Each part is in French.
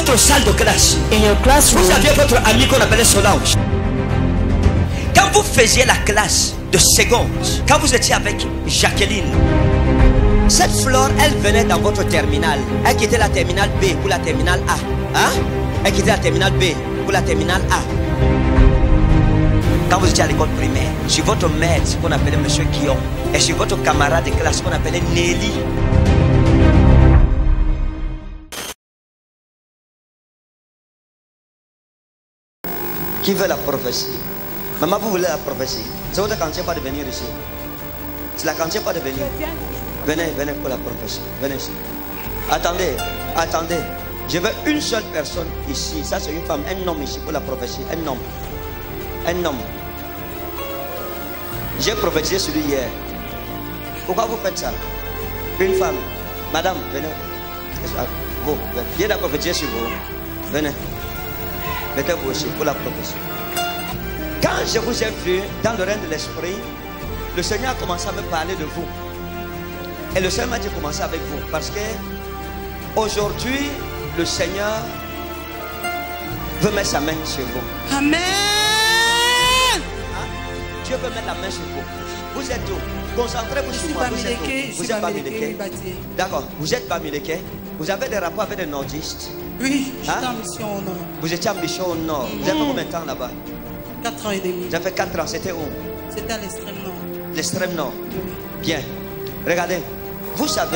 votre salle de classe, In your classroom, vous aviez votre ami qu'on appelait Solange. Quand vous faisiez la classe de seconde, quand vous étiez avec Jacqueline, cette Flore, elle venait dans votre terminale. Elle quittait la terminale B pour la terminale A. Hein? Elle quittait la terminale B pour la terminale A. Quand vous étiez à l'école primaire, sur votre maître qu'on appelait Monsieur Guillaume, et sur votre camarade de classe qu'on appelait Nelly. Qui veut la prophétie? Maman, vous voulez la prophétie? C'est votre quantième pas de venir ici. C'est la quantième pas de venir. Venez, venez pour la prophétie. Venez ici. Attendez, attendez. Je veux une seule personne ici. Ça, c'est une femme. Un homme ici pour la prophétie. Un homme. Un homme. J'ai prophétisé celui hier. Pourquoi vous faites ça? Une femme. Madame, venez. Vous, viens de prophétiser sur vous. Venez. Mettez-vous aussi pour la prophétie. Quand je vous ai vu dans le règne de l'esprit, le Seigneur a commencé à me parler de vous. Et le Seigneur m'a dit commencer avec vous. Parce que aujourd'hui, le Seigneur veut mettre sa main sur vous. Amen. Hein? Dieu veut mettre la main sur vous. Vous êtes où? Concentrez-vous sur moi. Vous êtes où? Vous êtes Bamileke. D'accord. Vous êtes Bamileke. Vous avez des rapports avec des nordistes? Oui, j'étais en mission au nord. Vous étiez en mission au nord. Vous avez fait combien de temps là-bas? 4 ans et demi. Vous avez fait 4 ans. C'était où? C'était à l'extrême nord. L'extrême nord. Oui. Bien. Regardez. Vous savez,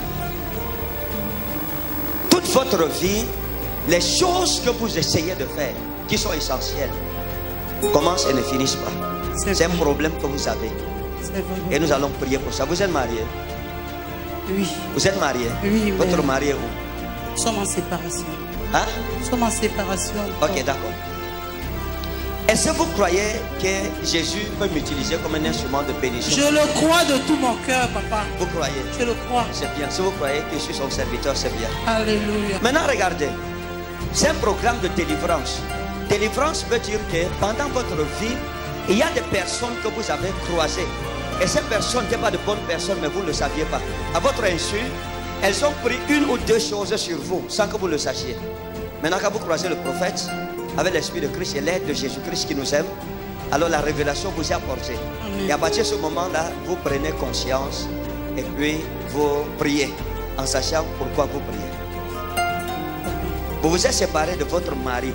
toute votre vie, les choses que vous essayez de faire, qui sont essentielles, commencent et ne finissent pas. C'est un problème que vous avez. C'est vrai. Et nous allons prier pour ça. Vous êtes marié? Oui. Vous êtes marié? Oui, Votre mais mari est où? nous sommes en séparation. Hein? Nous sommes en séparation. Ok, d'accord. Est-ce que vous croyez que Jésus peut m'utiliser comme un instrument de bénédiction? Je le crois de tout mon cœur, papa. Vous croyez? Je le crois. C'est bien. Si vous croyez que je suis son serviteur, c'est bien. Alléluia. Maintenant, regardez. C'est un programme de délivrance. Délivrance veut dire que pendant votre vie, il y a des personnes que vous avez croisées. Et ces personnes n'étaient pas de bonnes personnes, mais vous ne le saviez pas. À votre insu, elles ont pris une ou deux choses sur vous, sans que vous le sachiez. Maintenant, quand vous croisez le prophète, avec l'esprit de Christ et l'aide de Jésus-Christ qui nous aime, alors la révélation vous est apportée. Amen. Et à partir de ce moment-là, vous prenez conscience et puis vous priez, en sachant pourquoi vous priez. Vous vous êtes séparé de votre mari.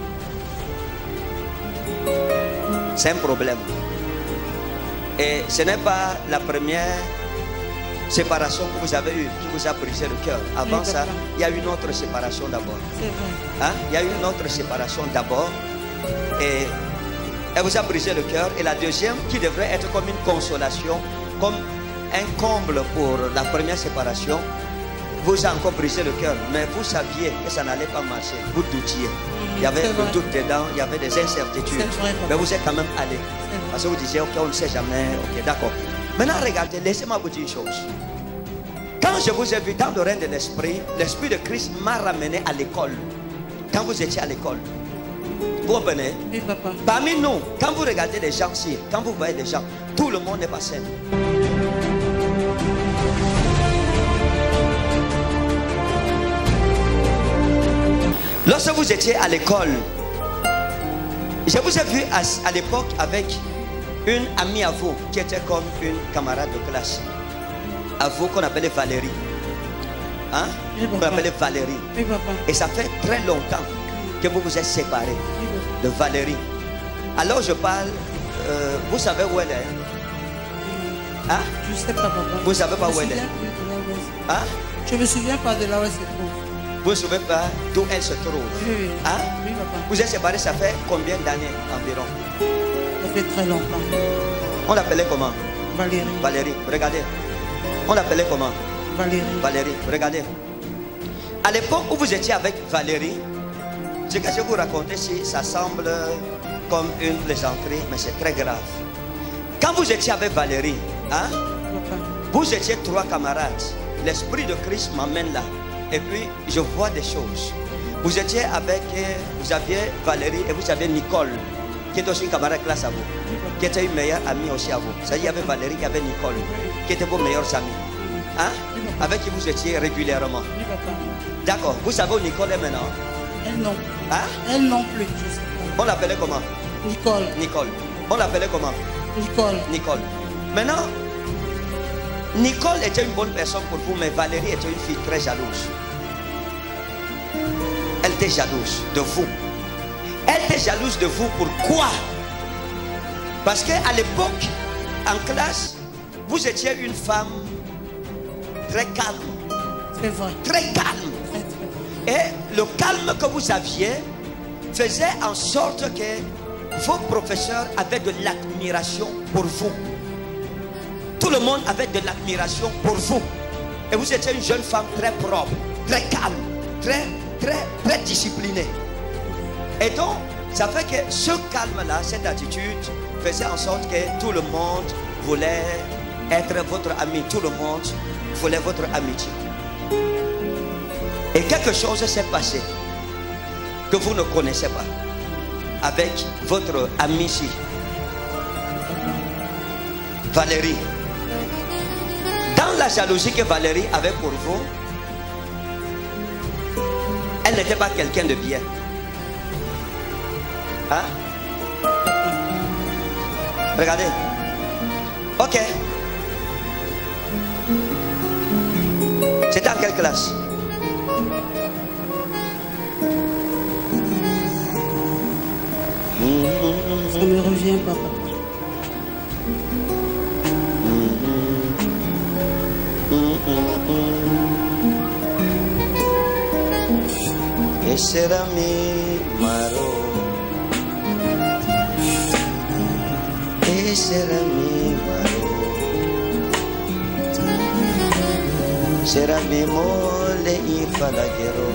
C'est un problème. Et ce n'est pas la première séparation que vous avez eue qui vous a brisé le cœur. Avant ça, il y a une autre séparation d'abord. C'est vrai. Hein? Il y a une autre séparation d'abord. Et elle vous a brisé le cœur. Et la deuxième, qui devrait être comme une consolation, comme un comble pour la première séparation, vous a encore brisé le cœur. Mais vous saviez que ça n'allait pas marcher. Vous doutiez. Il y avait le doute dedans, il y avait des incertitudes. Vrai, mais vous êtes quand même allé. Parce que vous disiez, ok, on ne sait jamais. Ok, d'accord. Maintenant, regardez, laissez-moi vous dire une chose. Quand je vous ai vu dans le règne de l'esprit, l'esprit de Christ m'a ramené à l'école. Quand vous étiez à l'école, vous revenez. Oui, papa. Parmi nous, quand vous regardez les gens ici, quand vous voyez les gens, tout le monde n'est pas sain. Lorsque vous étiez à l'école, je vous ai vu à l'époque avec une amie à vous qui était comme une camarade de classe. À vous qu'on appelait Valérie. Hein? Oui, qu'on appelait Valérie. Oui, papa. Et ça fait très longtemps que vous vous êtes séparés de Valérie. Alors je parle, vous savez où elle est? Hein? Je ne sais pas, papa. Vous ne savez pas où elle est? Hein? Je me souviens pas de là où elle se trouve. Vous ne savez pas d'où elle se trouve? Oui, Hein? oui, papa. Vous êtes séparés, ça fait combien d'années environ? Ça fait très longtemps. On l'appelait comment? Valérie. Valérie, regardez. On l'appelait comment? Valérie. Valérie, regardez. À l'époque où vous étiez avec Valérie, ce que je vais vous raconter, ça semble comme une plaisanterie, mais c'est très grave. Quand vous étiez avec Valérie, hein, Papa. vous étiez 3 camarades. L'esprit de Christ m'amène là. Et puis, je vois des choses. Vous étiez avec, vous aviez Valérie et vous aviez Nicole, qui était aussi une camarade de classe à vous, qui était une meilleure amie aussi à vous. Ça, il y avait Valérie, il y avait Nicole, qui étaient vos meilleurs amis. Hein? Avec qui vous étiez régulièrement. Oui, papa. D'accord. Vous savez où Nicole est maintenant? Elle non. Hein? Elle non plus. Je sais pas. On l'appelait comment? Nicole. Nicole. On l'appelait comment? Nicole. Nicole. Maintenant, Nicole était une bonne personne pour vous, mais Valérie était une fille très jalouse. Elle était jalouse de vous. Elle était jalouse de vous. Pourquoi? Parce qu'à l'époque, en classe, vous étiez une femme très calme. C'est vrai. Très calme. Très, très vrai. Et le calme que vous aviez faisait en sorte que vos professeurs avaient de l'admiration pour vous. Tout le monde avait de l'admiration pour vous. Et vous étiez une jeune femme très propre, très calme, très disciplinée. Et donc, ça fait que ce calme-là, cette attitude, faisait en sorte que tout le monde voulait être votre ami. Tout le monde voulait votre amitié. Et quelque chose s'est passé que vous ne connaissez pas avec votre amie ici, Valérie. Dans la jalousie que Valérie avait pour vous, elle n'était pas quelqu'un de bien. Hein? Regardez. Ok. C'était en quelle classe? Ça me revient pas, papa. Esse era mi maro. Esse era mi maro. Será mi mole y falaguero.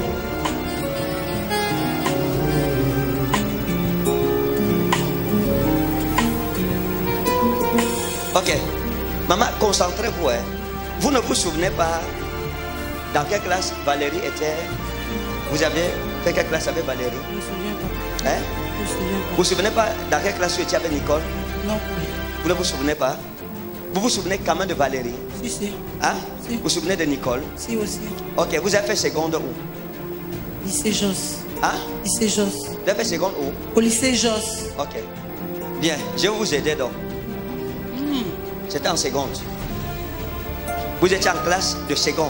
Ok, maman, concentrez-vous. Hein. Vous ne vous souvenez pas dans quelle classe Valérie était? Vous avez fait quelle classe avec Valérie? Je me souviens pas. Hein? Je me souviens pas. Vous vous souvenez pas dans quelle classe tu étais avec Nicole? Non. Vous ne vous souvenez pas? Vous vous souvenez quand même de Valérie? Si, si. Hein? Si. Vous vous souvenez de Nicole? Si aussi. Ok, vous avez fait seconde où? Lycée Joss. Hein? Lycée Joss. Vous avez fait seconde où? Au lycée Joss. Ok. Bien, je vais vous aider donc. C'était en seconde. Vous étiez en classe de seconde.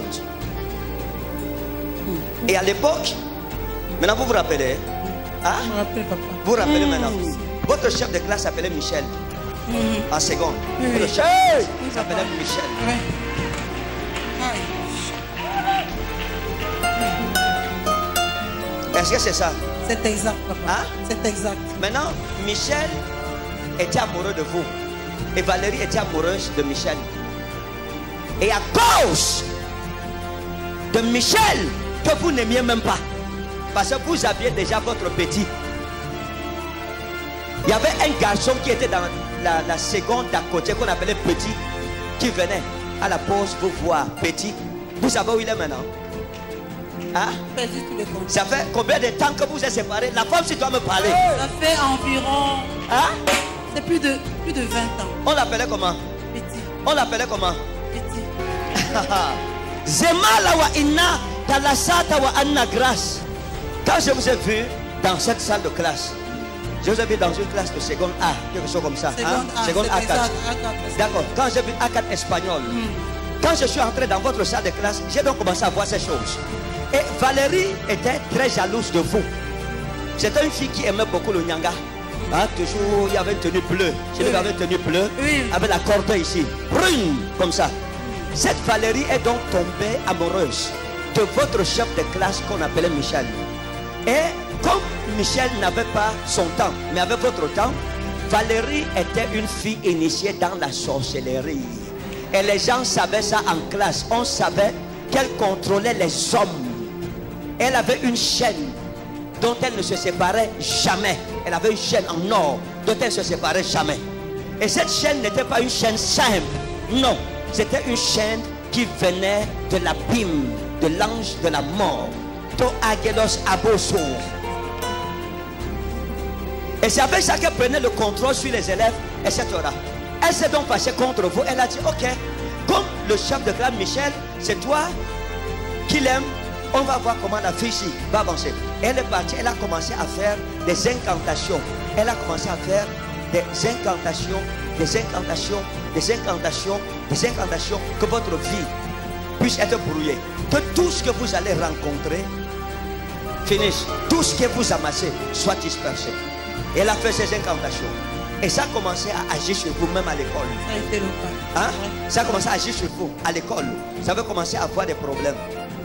Et à l'époque, maintenant vous vous rappelez, hein? Je me rappelle, papa. Vous vous rappelez maintenant. Votre chef de classe s'appelait Michel. En seconde. Oui, oui. Votre chef Oui, s'appelait papa. Michel. Ouais. Aïe. Est-ce que c'est ça? C'est exact, papa. Hein? C'est exact. Maintenant, Michel était amoureux de vous. Et Valérie était amoureuse de Michel. Et à cause de Michel, que vous n'aimiez même pas, parce que vous aviez déjà votre petit. Il y avait un garçon qui était dans la seconde d'à côté, qu'on appelait Petit, qui venait à la pause vous voir. Petit, vous savez où il est maintenant? Hein? Perdu tous les comptes. Ça fait combien de temps que vous êtes séparés? La femme, si doit me parler. Ça fait environ. Hein? C'est plus de 20 ans. On l'appelait comment? Petit. On l'appelait comment? Petit. Zemala wa inna talasata wa anna grâce. Quand je vous ai vu dans cette salle de classe, je vous ai vu dans une classe de seconde A, quelque chose comme ça. Seconde A. Seconde c'est A4. exact, A4. D'accord. Quand j'ai vu A4 espagnol, quand je suis entré dans votre salle de classe, j'ai donc commencé à voir ces choses. Et Valérie était très jalouse de vous. C'était une fille qui aimait beaucoup le nyanga. Hein, toujours, il y avait une tenue bleue. Je lui avais une tenue bleue, Oui. avec la corde ici. Brune, comme ça. Cette Valérie est donc tombée amoureuse de votre chef de classe qu'on appelait Michel. Et comme Michel n'avait pas son temps, mais avait votre temps, Valérie était une fille initiée dans la sorcellerie. Et les gens savaient ça en classe. On savait qu'elle contrôlait les hommes. Elle avait une chaîne dont elle ne se séparait jamais. Elle avait une chaîne en or dont elle ne se séparait jamais. Et cette chaîne n'était pas une chaîne simple. Non, c'était une chaîne qui venait de l'abîme, de l'ange de la mort. To Agelos Aboso. Et c'est avec ça qu'elle prenait le contrôle sur les élèves, etc. Elle s'est donc fâchée contre vous. Elle a dit, ok, comme le chef de classe Michel, c'est toi qui l'aime, On va voir comment la fille ici va avancer. Elle est partie, elle a commencé à faire des incantations. Elle a commencé à faire des incantations, des incantations, des incantations, des incantations, que votre vie puisse être brouillée. Que tout ce que vous allez rencontrer finisse. Tout ce que vous amassez soit dispersé. Et elle a fait ces incantations. Et ça a commencé à agir sur vous, même à l'école. Ça a été le cas. Hein? Ça a commencé à agir sur vous, à l'école. Ça avait commencé à avoir des problèmes.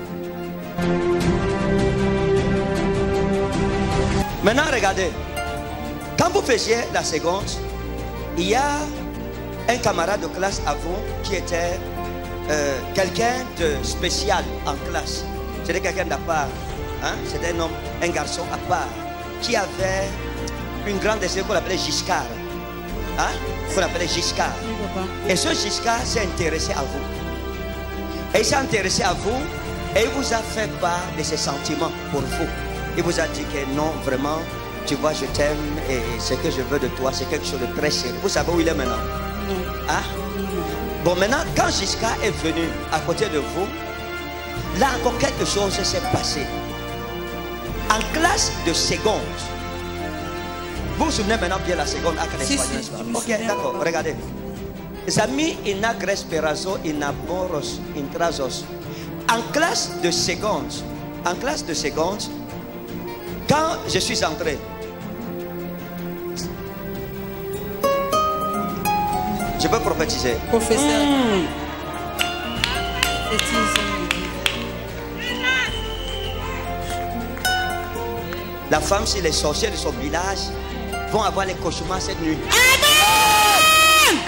Maintenant, regardez. Quand vous faisiez la seconde, il y a un camarade de classe à vous qui était quelqu'un de spécial en classe. C'était quelqu'un d'à part. Hein? C'était un homme, un garçon à part, qui avait une grande destinée qu'on appelait Giscard. Hein? Qu'on appelait Giscard. Et ce Giscard s'est intéressé à vous. Et il s'est intéressé à vous et il vous a fait part de ses sentiments pour vous. Il vous a dit que non, vraiment, tu vois, je t'aime et ce que je veux de toi, c'est quelque chose de très sérieux. Vous savez où il est maintenant? Hein? Bon, maintenant, quand Giscard est venu à côté de vous, là encore quelque chose s'est passé. En classe de seconde, vous vous souvenez maintenant bien la seconde acte espagnol? Ok, d'accord, regardez. Les amis, inac resperazo, inamoros, intrazos. En classe de seconde, quand je suis entré, je peux prophétiser. Professeur. La femme, si les sorciers de son village vont avoir les cauchemars cette nuit. Amen!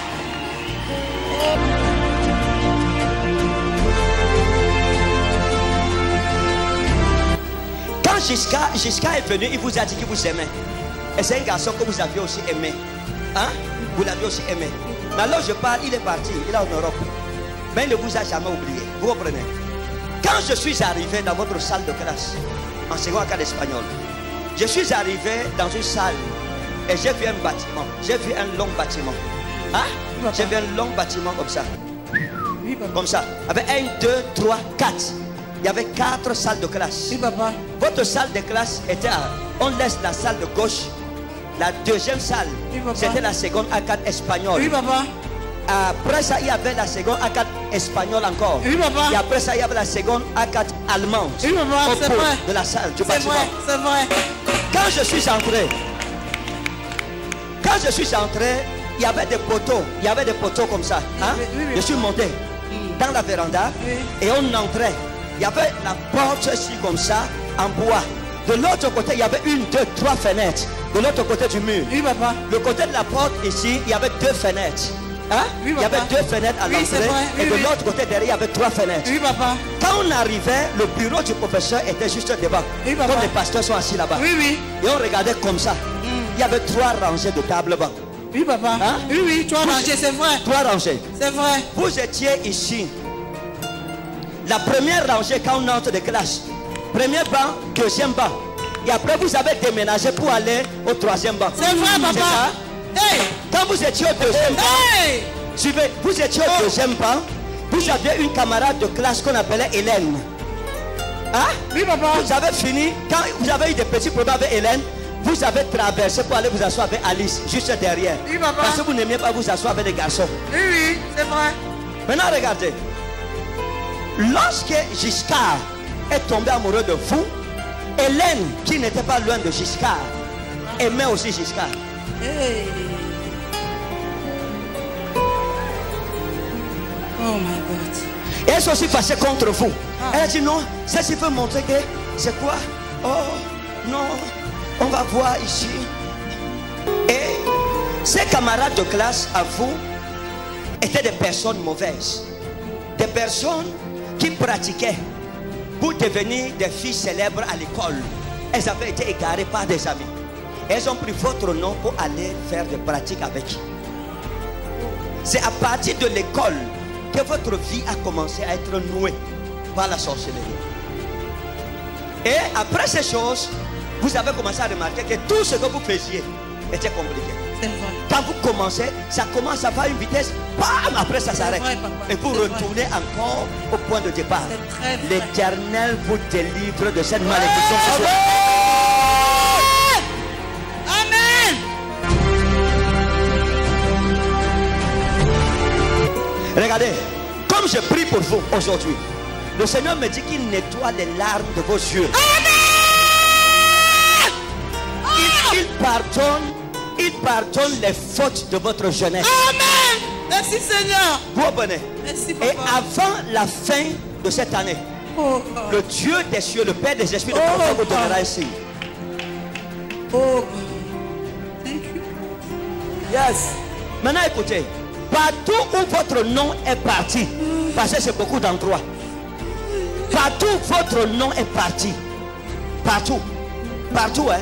Quand Giscard est venu, il vous a dit qu'il vous aimait. Et c'est un garçon que vous aviez aussi aimé. Hein? Vous l'aviez aussi aimé. Mais alors je parle, il est parti, il est en Europe. Mais il ne vous a jamais oublié. Vous comprenez? Quand je suis arrivé dans votre salle de classe, en seconde cas d'espagnol, je suis arrivé dans une salle et j'ai vu un bâtiment. J'ai vu un long bâtiment. Hein? J'ai vu un long bâtiment comme ça. Comme ça. Avec 1, 2, 3, 4. Il y avait 4 salles de classe. Oui, papa. Votre salle de classe était à... On laisse la salle de gauche. La deuxième salle, c'était la seconde A4 espagnole. Oui, papa. Après ça, il y avait la seconde A4 espagnole encore. Oui, papa. Et après ça, il y avait la seconde A4 allemande. Oui, papa, c'est vrai. De la salle, du C'est bâtiment. vrai, c'est vrai. Quand je suis entré, il y avait des poteaux. Il y avait des poteaux comme ça. Hein? Oui. Je suis monté dans la véranda et on entrait. Il y avait la porte ici comme ça, en bois. De l'autre côté, il y avait 1, 2, 3 fenêtres. De l'autre côté du mur. Oui, papa. Le côté de la porte ici, il y avait 2 fenêtres. Hein? Oui, il y avait 2 fenêtres à l'entrée. Et de l'autre côté derrière, il y avait 3 fenêtres. Oui, papa. Quand on arrivait, le bureau du professeur était juste devant. Oui, papa. Comme les pasteurs sont assis là-bas. Oui. Et on regardait comme ça. Il y avait 3 rangées de tables bas. Oui, papa. Hein? Oui, 3 rangées, c'est vrai. 3 rangées. C'est vrai. Vous étiez ici. La première rangée quand on entre de classe. Premier banc, deuxième banc. Et après vous avez déménagé pour aller au 3e banc. C'est vrai, papa. Hey. Quand vous étiez au 2e banc, suivez, vous étiez au 2e banc, vous aviez une camarade de classe qu'on appelait Hélène. Hein? Oui, papa. Vous avez fini, quand vous avez eu des petits problèmes avec Hélène, vous avez traversé pour aller vous asseoir avec Alice, juste derrière. Oui, papa. Parce que vous n'aimiez pas vous asseoir avec des garçons. Oui, c'est vrai. Maintenant, regardez. Lorsque Giscard est tombé amoureux de vous, Hélène, qui n'était pas loin de Giscard, aimait aussi Giscard. Hey. Oh my God. Et elle s'est aussi fâchée contre vous. Elle a dit non, ceci veut montrer que c'est quoi? Oh non, on va voir ici. Et ses camarades de classe à vous étaient des personnes mauvaises. Des personnes qui pratiquaient pour devenir des filles célèbres à l'école. Elles avaient été égarées par des amis. Elles ont pris votre nom pour aller faire des pratiques avec. C'est à partir de l'école que votre vie a commencé à être nouée par la sorcellerie. Et après ces choses, vous avez commencé à remarquer que tout ce que vous faisiez était compliqué. C'est vrai. Quand vous commencez, ça commence à faire une vitesse, bam, après ça s'arrête. vrai, papa. Et vous C'est retournez encore au point de départ. C'est très vrai. L'Éternel vous délivre de cette malédiction. ce soir. Amen. Regardez, comme je prie pour vous aujourd'hui, le Seigneur me dit qu'il nettoie les larmes de vos yeux. Il pardonne les fautes de votre jeunesse. Amen. Merci Seigneur. Vous comprenez? Merci Et papa. avant la fin de cette année, Oh, le Dieu des cieux, le Père des esprits de Oh, prophétie vous God. donnera un signe. oh. Thank you. Yes. Maintenant écoutez, partout où votre nom est parti, parce que c'est beaucoup d'endroits, partout votre nom est parti, partout, hein,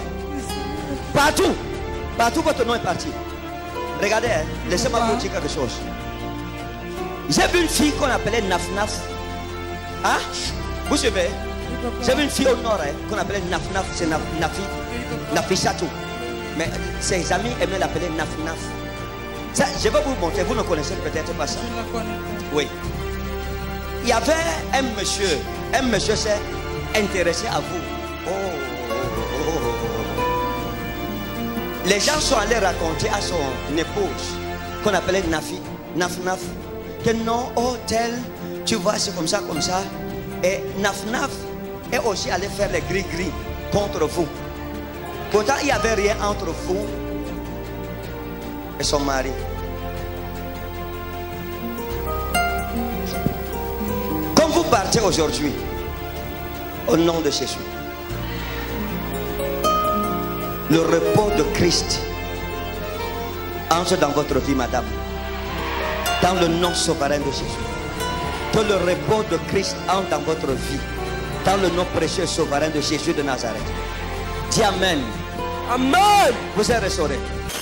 partout votre nom est parti. Regardez, hein, laissez-moi vous dire quelque chose. J'ai vu une fille qu'on appelait Naf-Naf. Hein? Vous suivez? J'ai vu une fille au nord hein, qu'on appelait Naf-Naf, c'est Nafisatou. Mais ses amis aimaient l'appeler Naf-Naf. Ça, je vais vous montrer, vous ne connaissez peut-être pas ça. Je la connais. Oui. Il y avait un monsieur s'est intéressé à vous. Les gens sont allés raconter à son épouse, qu'on appelait Naf-Naf, que non, oh tel, tu vois, c'est comme ça. Et Naf-Naf est aussi allé faire les gris-gris contre vous. Pourtant, il n'y avait rien entre vous et son mari. Comme vous partez aujourd'hui, au nom de Jésus, le repos de Christ entre dans votre vie, madame, dans le nom souverain de Jésus. Que le repos de Christ entre dans votre vie, dans le nom précieux souverain de Jésus de Nazareth. Dis Amen. Amen. Vous êtes restaurés.